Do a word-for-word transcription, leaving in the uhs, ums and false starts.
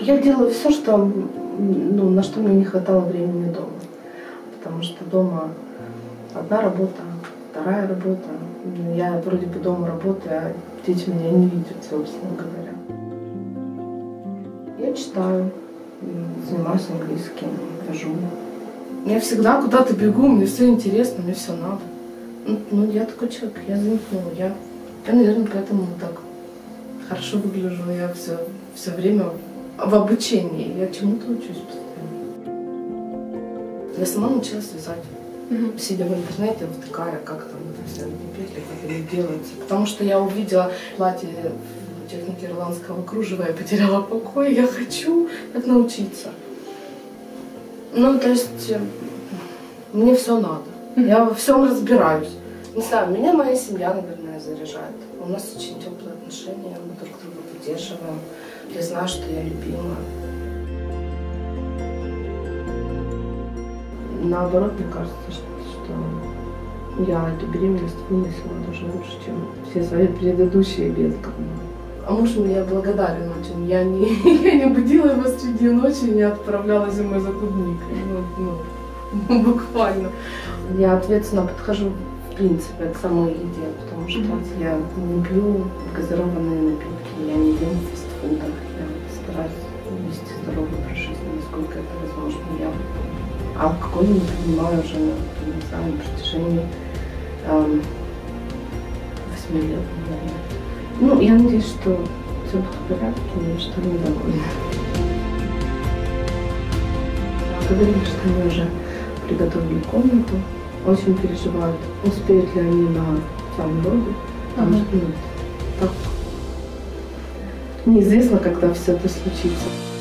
Я делаю все, что, ну, на что мне не хватало времени дома. Потому что дома одна работа, вторая работа. Я вроде бы дома работаю, а дети меня не видят, собственно говоря. Я читаю, занимаюсь английским, вяжу. Я всегда куда-то бегу, мне все интересно, мне все надо. Ну, ну я такой человек, я замкнула. Я, я, наверное, поэтому так хорошо выгляжу. Я все, все время в обучении. Я чему-то учусь постоянно. Я сама научилась вязать. Mm-hmm. Сидя в интернете, втыкая, как там это все петли, как они делаются. Потому что я увидела платье в технике ирландского кружева, я потеряла покой, я хочу так научиться. Ну, то есть, мне все надо. Mm-hmm. Я во всем разбираюсь. Не знаю, меня моя семья, наверное, заряжает. У нас очень теплые отношения, мы друг друга поддерживаем. Я знаю, что я любима. Наоборот, мне кажется, что, что я эту беременность вынесла даже лучше, чем все свои предыдущие без говна. А муж мне благодарен очень. Я не, я не будила его среди ночи, не отправляла зимой за клубникой. Ну, ну, буквально. Я ответственно подхожу, в принципе, к самой еде, потому что mm-hmm. я не пью газированные напитки, я не ем фастфудов. Я стараюсь вести здоровый образ жизни, насколько это возможно. Я алкоголь не принимаю уже, не знаю, на протяжении эм, восьми лет, наверное. Ну, я надеюсь, что все будет в порядке, и что они довольны. Говорили, что они уже приготовили комнату, очень переживают, успеют ли они на самом роду, потому ага. что ну, так неизвестно, когда все это случится.